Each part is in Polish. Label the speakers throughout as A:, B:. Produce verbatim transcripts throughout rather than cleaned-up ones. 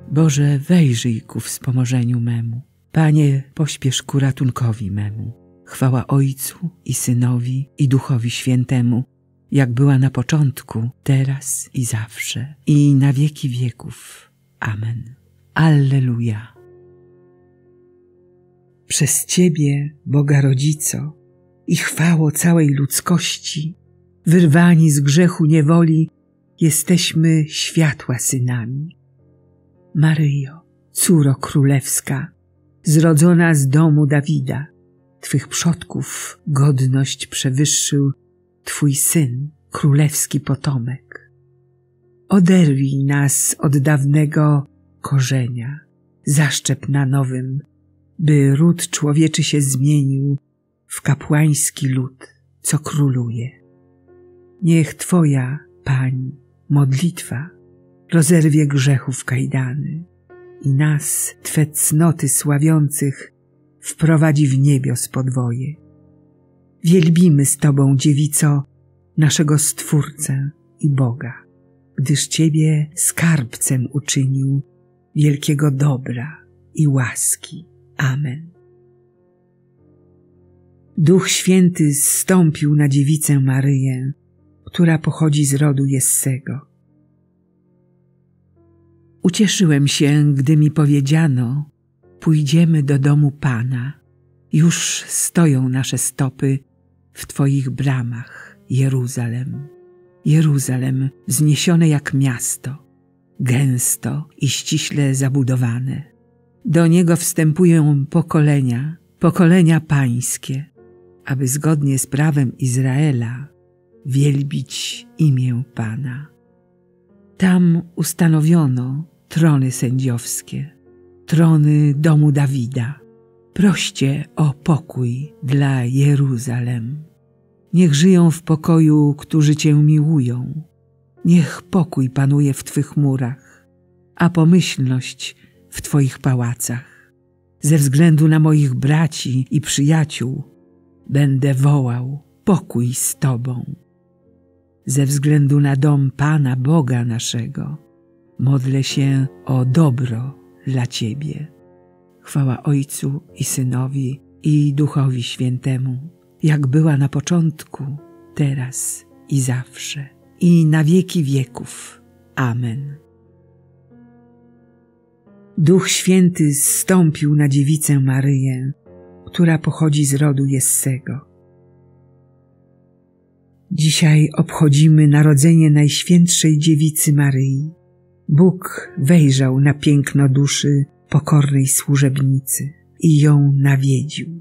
A: Boże, wejrzyj ku wspomożeniu memu. Panie, pośpiesz ku ratunkowi memu. Chwała Ojcu i Synowi i Duchowi Świętemu, jak była na początku, teraz i zawsze, i na wieki wieków. Amen. Alleluja. Przez Ciebie, Boga Rodzico, i chwało całej ludzkości, wyrwani z grzechu niewoli, jesteśmy światła synami. Maryjo, córo królewska, zrodzona z domu Dawida, Twych przodków godność przewyższył Twój Syn, królewski potomek. Oderwij nas od dawnego korzenia, zaszczep na nowym, by ród człowieczy się zmienił w kapłański lud, co króluje. Niech Twoja, Pani, modlitwa rozerwie grzechów kajdany i nas, Twe cnoty sławiących, wprowadzi w niebios podwoje. Wielbimy z Tobą, dziewico, naszego Stwórcę i Boga, gdyż Ciebie skarbcem uczynił wielkiego dobra i łaski. Amen. Duch Święty zstąpił na dziewicę Maryję, która pochodzi z rodu Jessego. Ucieszyłem się, gdy mi powiedziano: pójdziemy do domu Pana. Już stoją nasze stopy w Twoich bramach, Jeruzalem. Jeruzalem wzniesione jak miasto, gęsto i ściśle zabudowane. Do niego wstępują pokolenia, pokolenia pańskie, aby zgodnie z prawem Izraela wielbić imię Pana. Tam ustanowiono trony sędziowskie, trony domu Dawida. Proście o pokój dla Jeruzalem. Niech żyją w pokoju, którzy Cię miłują. Niech pokój panuje w Twych murach, a pomyślność w Twoich pałacach. Ze względu na moich braci i przyjaciół będę wołał: pokój z Tobą. Ze względu na dom Pana Boga naszego modlę się o dobro dla Ciebie. Chwała Ojcu i Synowi i Duchowi Świętemu, jak była na początku, teraz i zawsze, i na wieki wieków. Amen. Duch Święty zstąpił na dziewicę Maryję, która pochodzi z rodu Jessego. Dzisiaj obchodzimy narodzenie Najświętszej Dziewicy Maryi. Bóg wejrzał na piękno duszy pokornej służebnicy i ją nawiedził.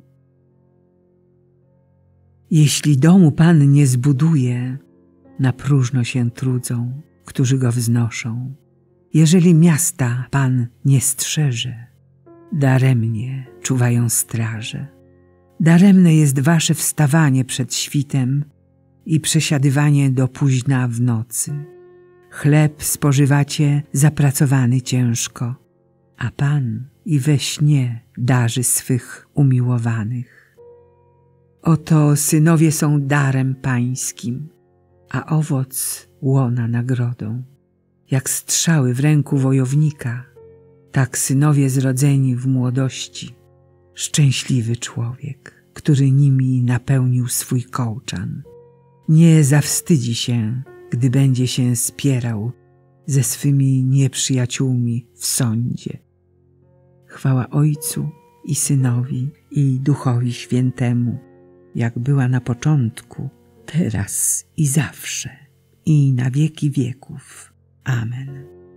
A: Jeśli domu Pan nie zbuduje, na próżno się trudzą, którzy go wznoszą. Jeżeli miasta Pan nie strzeże, daremnie czuwają straże. Daremne jest wasze wstawanie przed świtem i przesiadywanie do późna w nocy. Chleb spożywacie zapracowany ciężko, a Pan i we śnie darzy swych umiłowanych. Oto synowie są darem pańskim, a owoc łona nagrodą. Jak strzały w ręku wojownika, tak synowie zrodzeni w młodości. Szczęśliwy człowiek, który nimi napełnił swój kołczan. Nie zawstydzi się, gdy będzie się spierał ze swymi nieprzyjaciółmi w sądzie. Chwała Ojcu i Synowi i Duchowi Świętemu, jak była na początku, teraz i zawsze, i na wieki wieków. Amen.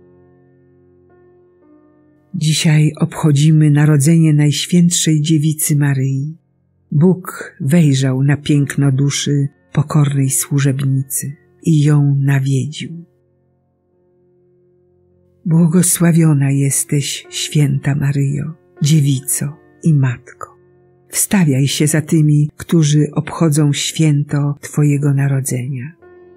A: Dzisiaj obchodzimy narodzenie Najświętszej Dziewicy Maryi. Bóg wejrzał na piękno duszy pokornej służebnicy i ją nawiedził. Błogosławiona jesteś, święta Maryjo, dziewico i matko. Wstawiaj się za tymi, którzy obchodzą święto Twojego narodzenia.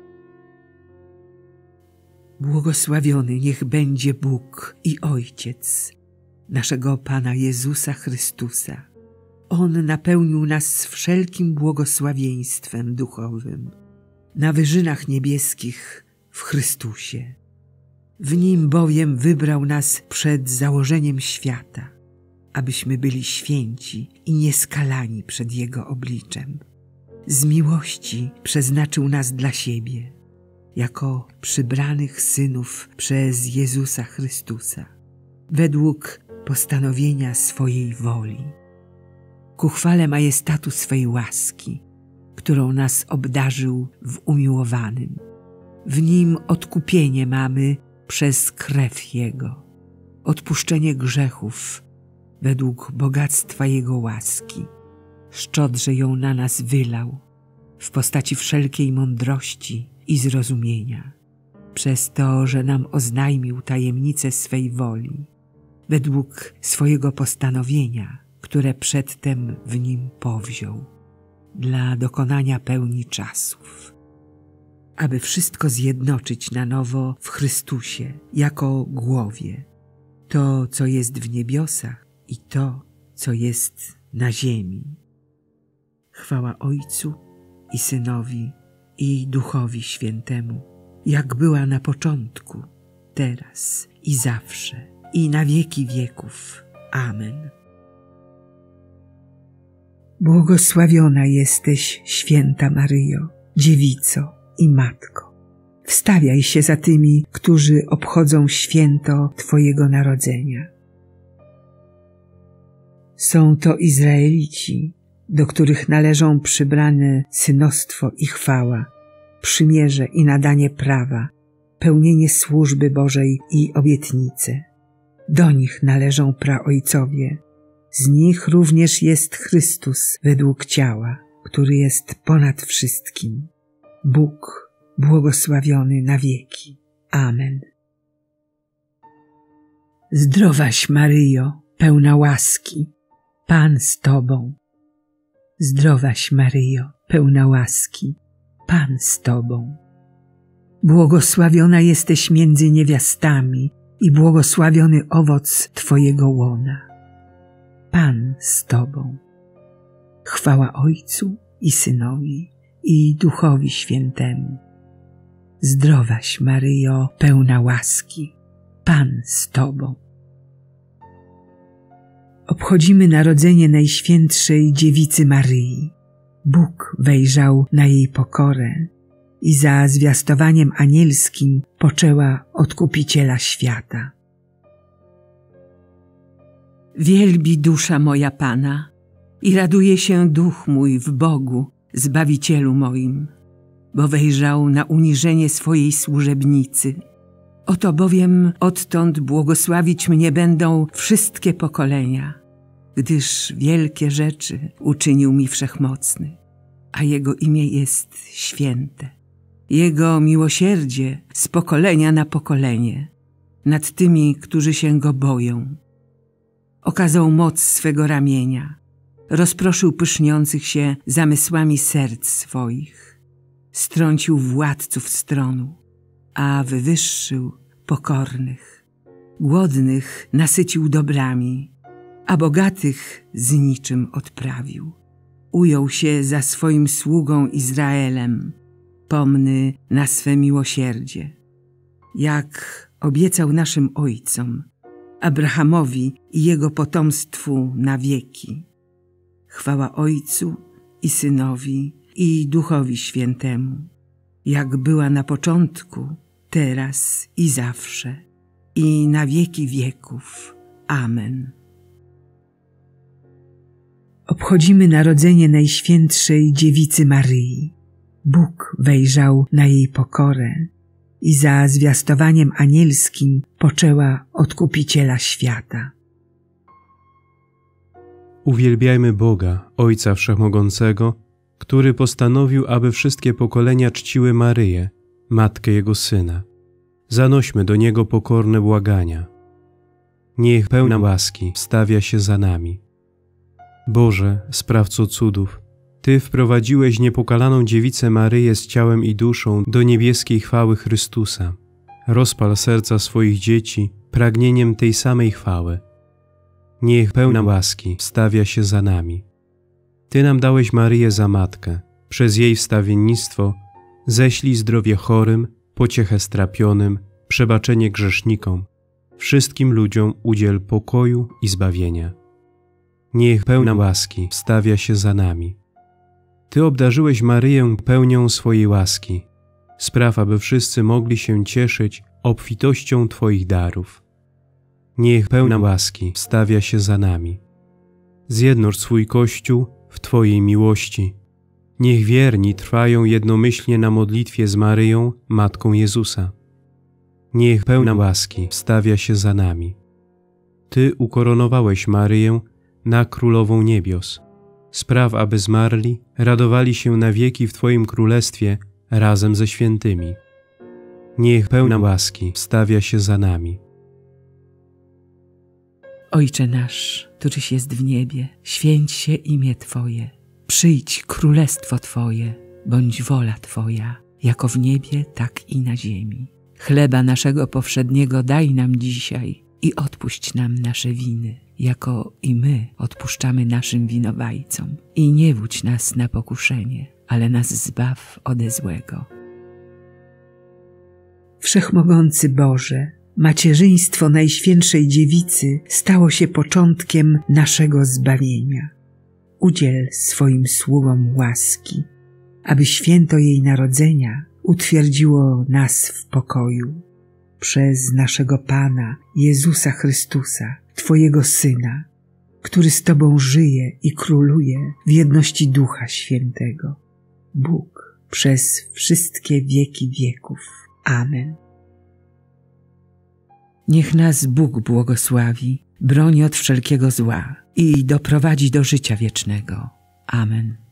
A: Błogosławiony niech będzie Bóg i Ojciec naszego Pana Jezusa Chrystusa. On napełnił nas wszelkim błogosławieństwem duchowym na wyżynach niebieskich w Chrystusie. W Nim bowiem wybrał nas przed założeniem świata, abyśmy byli święci i nieskalani przed Jego obliczem. Z miłości przeznaczył nas dla siebie, jako przybranych synów przez Jezusa Chrystusa, według postanowienia swojej woli, ku chwale majestatu swej łaski, którą nas obdarzył w umiłowanym. W Nim odkupienie mamy przez krew Jego, odpuszczenie grzechów według bogactwa Jego łaski. Szczodrze ją na nas wylał w postaci wszelkiej mądrości i zrozumienia, przez to, że nam oznajmił tajemnicę swej woli, według swojego postanowienia, które przedtem w Nim powziął, dla dokonania pełni czasów, aby wszystko zjednoczyć na nowo w Chrystusie jako głowie, to, co jest w niebiosach i to, co jest na ziemi. Chwała Ojcu i Synowi i Duchowi Świętemu, jak była na początku, teraz i zawsze, i na wieki wieków. Amen. Błogosławiona jesteś, święta Maryjo, dziewico i matko. Wstawiaj się za tymi, którzy obchodzą święto Twojego narodzenia. Są to Izraelici, do których należą przybrane synostwo i chwała, przymierze i nadanie prawa, pełnienie służby Bożej i obietnice. Do nich należą praojcowie. Z nich również jest Chrystus według ciała, który jest ponad wszystkim. Bóg błogosławiony na wieki. Amen. Zdrowaś Maryjo, pełna łaski, Pan z Tobą. Zdrowaś Maryjo, pełna łaski, Pan z Tobą. Błogosławiona jesteś między niewiastami i błogosławiony owoc Twojego łona. Pan z Tobą. Chwała Ojcu i Synowi i Duchowi Świętemu. Zdrowaś Maryjo, pełna łaski, Pan z Tobą. Obchodzimy narodzenie Najświętszej Dziewicy Maryi. Bóg wejrzał na jej pokorę i za zwiastowaniem anielskim poczęła Odkupiciela świata. Wielbi dusza moja Pana i raduje się duch mój w Bogu, Zbawicielu moim, bo wejrzał na uniżenie swojej służebnicy. Oto bowiem odtąd błogosławić mnie będą wszystkie pokolenia, gdyż wielkie rzeczy uczynił mi Wszechmocny, a Jego imię jest święte. Jego miłosierdzie z pokolenia na pokolenie nad tymi, którzy się Go boją. Okazał moc swego ramienia, rozproszył pyszniących się zamysłami serc swoich, strącił władców stronu, a wywyższył pokornych. Głodnych nasycił dobrami, a bogatych z niczym odprawił. Ujął się za swoim sługą Izraelem, pomny na swe miłosierdzie, jak obiecał naszym ojcom, Abrahamowi i jego potomstwu na wieki. Chwała Ojcu i Synowi i Duchowi Świętemu, jak była na początku, teraz i zawsze, i na wieki wieków. Amen. Obchodzimy narodzenie Najświętszej Dziewicy Maryi. Bóg wejrzał na jej pokorę i za zwiastowaniem anielskim poczęła Odkupiciela świata.
B: Uwielbiajmy Boga, Ojca Wszechmogącego, który postanowił, aby wszystkie pokolenia czciły Maryję, Matkę Jego Syna. Zanośmy do Niego pokorne błagania. Niech pełna łaski wstawia się za nami. Boże, Sprawco cudów, Ty wprowadziłeś niepokalaną Dziewicę Maryję z ciałem i duszą do niebieskiej chwały Chrystusa. Rozpal serca swoich dzieci pragnieniem tej samej chwały. Niech pełna łaski wstawia się za nami. Ty nam dałeś Maryję za matkę. Przez jej wstawiennictwo ześlij zdrowie chorym, pociechę strapionym, przebaczenie grzesznikom, wszystkim ludziom udziel pokoju i zbawienia. Niech pełna łaski wstawia się za nami. Ty obdarzyłeś Maryję pełnią swojej łaski. Spraw, aby wszyscy mogli się cieszyć obfitością Twoich darów. Niech pełna łaski wstawia się za nami. Zjednocz swój Kościół w Twojej miłości. Niech wierni trwają jednomyślnie na modlitwie z Maryją, Matką Jezusa. Niech pełna łaski wstawia się za nami. Ty ukoronowałeś Maryję na Królową Niebios. Spraw, aby zmarli radowali się na wieki w Twoim Królestwie razem ze świętymi. Niech pełna łaski wstawia się za nami.
A: Ojcze nasz, któryś jest w niebie, święć się imię Twoje. Przyjdź królestwo Twoje, bądź wola Twoja, jako w niebie, tak i na ziemi. Chleba naszego powszedniego daj nam dzisiaj i odpuść nam nasze winy, jako i my odpuszczamy naszym winowajcom. I nie wódź nas na pokuszenie, ale nas zbaw ode złego. Wszechmogący Boże, macierzyństwo Najświętszej Dziewicy stało się początkiem naszego zbawienia. Udziel swoim sługom łaski, aby święto jej narodzenia utwierdziło nas w pokoju. Przez naszego Pana Jezusa Chrystusa, Twojego Syna, który z Tobą żyje i króluje w jedności Ducha Świętego. Bóg przez wszystkie wieki wieków. Amen. Niech nas Bóg błogosławi, broni od wszelkiego zła i doprowadzi do życia wiecznego. Amen.